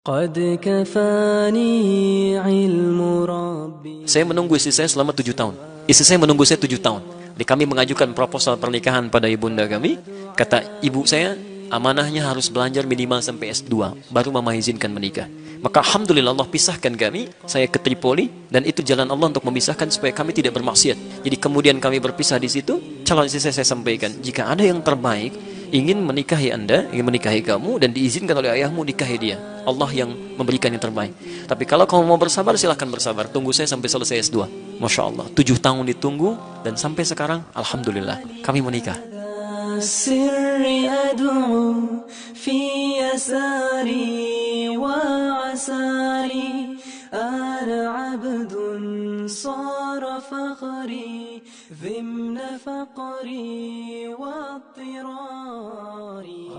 قد كفاني علم ربي. Saya menunggu istri saya selama 7 tahun. Istri saya menunggu saya 7 tahun. Jadi kami mengajukan proposal pernikahan pada ibunda kami. Kata ibu saya, amanahnya harus belajar minimal sampai S2, baru mama izinkan menikah. Maka alhamdulillah Allah pisahkan kami, saya ke Tripoli, dan itu jalan Allah untuk memisahkan supaya kami tidak bermaksiat. Jadi kemudian kami berpisah di situ. Calon istri saya sampaikan, jika ada yang terbaik, ingin menikahi anda, ingin menikahi kamu, dan diizinkan oleh ayahmu, nikahi dia. Allah yang memberikan yang terbaik. Tapi kalau kamu mau bersabar, silahkan bersabar. Tunggu saya sampai selesai S2. Masya Allah, 7 tahun ditunggu, dan sampai sekarang, alhamdulillah, kami menikah. السر أدعو في يساري وعساري أنا عبد صار فخري ضمن فقري واضطراري